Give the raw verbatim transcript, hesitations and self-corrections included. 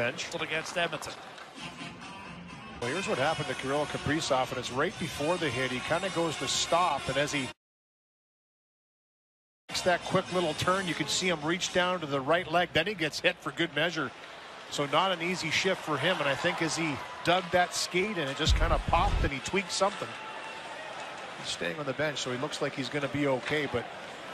bench against Edmonton. Well, here's what happened to Kirill Kaprizov, and it's right before the hit. He kind of goes to stop, and as he makes that quick little turn, you can see him reach down to the right leg. Then he gets hit for good measure. So not an easy shift for him, and I think as he dug that skate and it just kind of popped and he tweaked something. He's staying on the bench, so he looks like he's going to be okay, but